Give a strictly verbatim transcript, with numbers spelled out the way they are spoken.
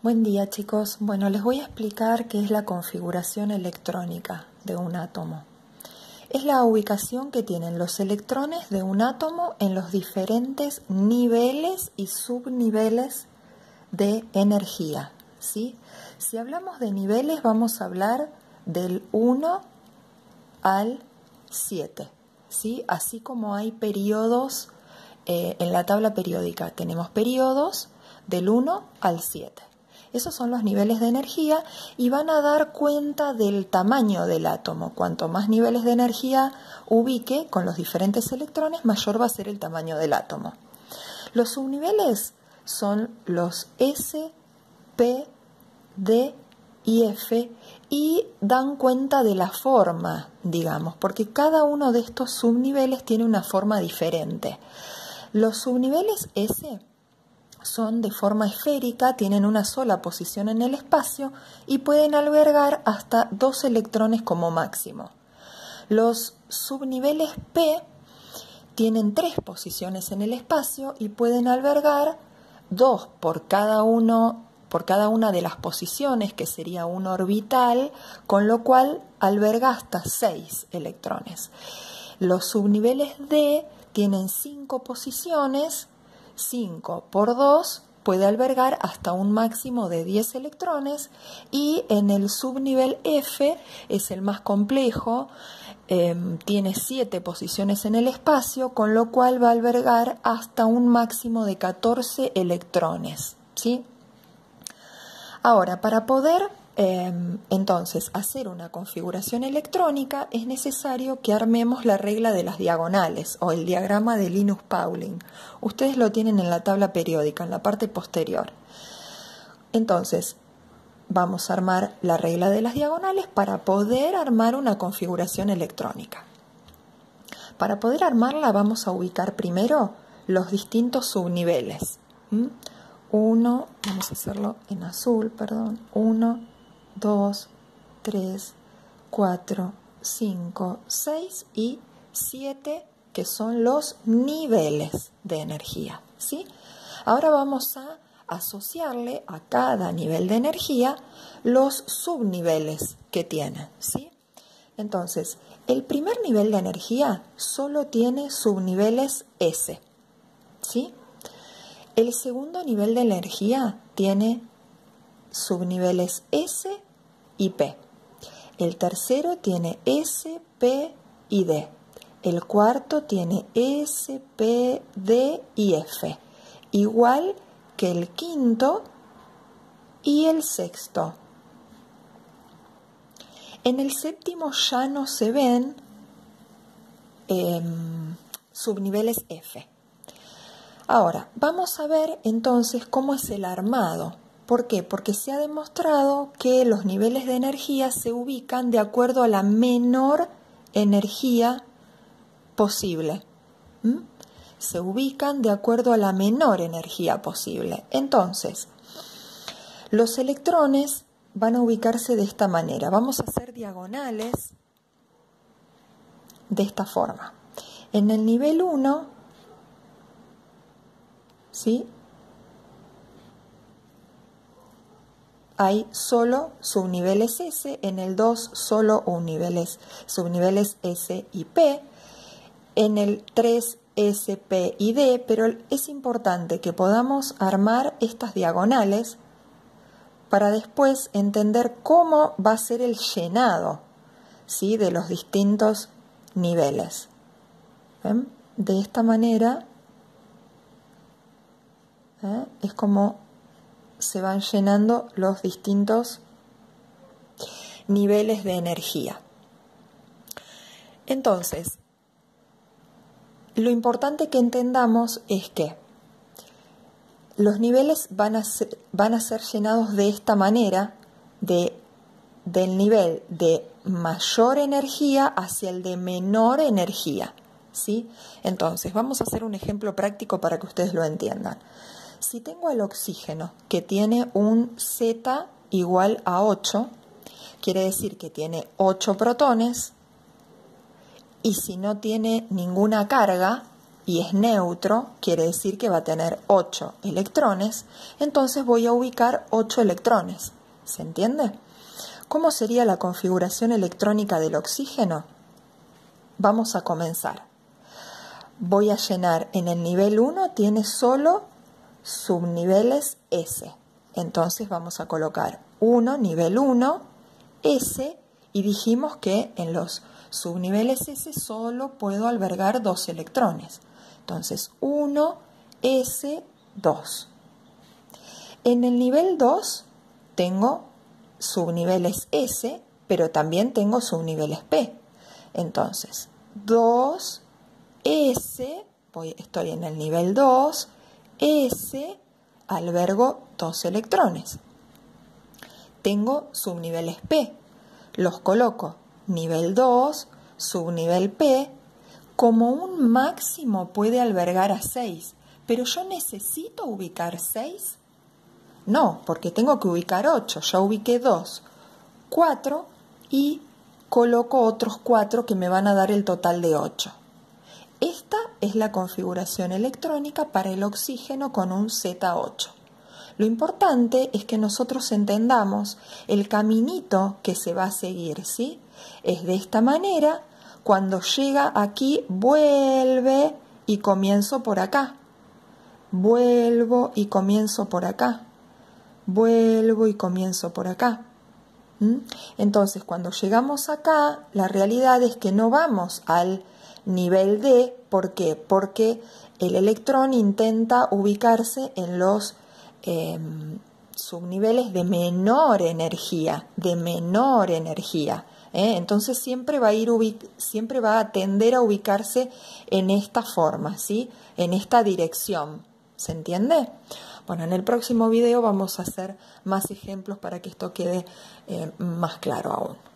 Buen día, chicos. Bueno, les voy a explicar qué es la configuración electrónica de un átomo. Es la ubicación que tienen los electrones de un átomo en los diferentes niveles y subniveles de energía, ¿sí? Si hablamos de niveles, vamos a hablar del uno al siete, ¿sí? Así como hay periodos eh, en la tabla periódica, tenemos periodos del uno al siete. Esos son los niveles de energía y van a dar cuenta del tamaño del átomo. Cuanto más niveles de energía ubique con los diferentes electrones, mayor va a ser el tamaño del átomo. Los subniveles son los S, P, D y F y dan cuenta de la forma, digamos, porque cada uno de estos subniveles tiene una forma diferente. Los subniveles S son de forma esférica, tienen una sola posición en el espacio y pueden albergar hasta dos electrones como máximo. Los subniveles P tienen tres posiciones en el espacio y pueden albergar dos por cada uno, por cada una de las posiciones, que sería un orbital, con lo cual alberga hasta seis electrones. Los subniveles D tienen cinco posiciones. cinco por dos puede albergar hasta un máximo de diez electrones y en el subnivel F es el más complejo, eh, tiene siete posiciones en el espacio, con lo cual va a albergar hasta un máximo de catorce electrones, ¿sí? Ahora, para poder eh, entonces hacer una configuración electrónica es necesario que armemos la regla de las diagonales o el diagrama de Linus-Pauling. Ustedes lo tienen en la tabla periódica, en la parte posterior. Entonces, vamos a armar la regla de las diagonales para poder armar una configuración electrónica. Para poder armarla vamos a ubicar primero los distintos subniveles. ¿Mm? uno, vamos a hacerlo en azul, perdón, uno, dos, tres, cuatro, cinco, seis y siete, que son los niveles de energía, ¿sí? Ahora vamos a asociarle a cada nivel de energía los subniveles que tiene, ¿sí? Entonces, el primer nivel de energía solo tiene subniveles S, ¿sí? El segundo nivel de energía tiene subniveles S y P. El tercero tiene S, P y D. El cuarto tiene S, P, D y F. Igual que el quinto y el sexto. En el séptimo ya no se ven eh, subniveles F. Ahora, vamos a ver entonces cómo es el armado. ¿Por qué? Porque se ha demostrado que los niveles de energía se ubican de acuerdo a la menor energía posible. ¿Mm? Se ubican de acuerdo a la menor energía posible. Entonces, los electrones van a ubicarse de esta manera. Vamos a hacer diagonales de esta forma. En el nivel uno, ¿sí?, hay solo subniveles S, en el dos solo univeles, subniveles S y P, en el tres S, P y D, pero es importante que podamos armar estas diagonales para después entender cómo va a ser el llenado, ¿sí?, de los distintos niveles. ¿Ven? De esta manera ¿eh? es como se van llenando los distintos niveles de energía. Entonces, lo importante que entendamos es que los niveles van a ser, van a ser llenados de esta manera, de, del nivel de mayor energía hacia el de menor energía, ¿sí? Entonces, vamos a hacer un ejemplo práctico para que ustedes lo entiendan. Si tengo el oxígeno que tiene un Z igual a ocho, quiere decir que tiene ocho protones, y si no tiene ninguna carga, y es neutro, quiere decir que va a tener ocho electrones, entonces voy a ubicar ocho electrones. ¿Se entiende? ¿Cómo sería la configuración electrónica del oxígeno? Vamos a comenzar. Voy a llenar en el nivel uno, tiene solo subniveles S. Entonces vamos a colocar uno, nivel uno, S, y dijimos que en los subniveles S solo puedo albergar dos electrones. Entonces uno, S, dos. En el nivel dos tengo subniveles S, pero también tengo subniveles P. Entonces dos, S, voy, estoy en el nivel dos, S, albergo dos electrones. Tengo subniveles P, los coloco nivel dos, subnivel P, como un máximo puede albergar a seis, pero yo necesito ubicar seis. No, porque tengo que ubicar ocho, ya ubiqué dos, cuatro y coloco otros cuatro que me van a dar el total de ocho. Esta es la configuración electrónica para el oxígeno con un Z ocho. Lo importante es que nosotros entendamos el caminito que se va a seguir, ¿sí? Es de esta manera, cuando llega aquí, vuelve y comienzo por acá. Vuelvo y comienzo por acá. Vuelvo y comienzo por acá. ¿Mm? Entonces, cuando llegamos acá, la realidad es que no vamos al nivel D. ¿Por qué? Porque el electrón intenta ubicarse en los eh, subniveles de menor energía, de menor energía. ¿eh? Entonces siempre va a ir siempre va a tender a ubicarse en esta forma, ¿sí? En esta dirección. ¿Se entiende? Bueno, en el próximo video vamos a hacer más ejemplos para que esto quede eh, más claro aún.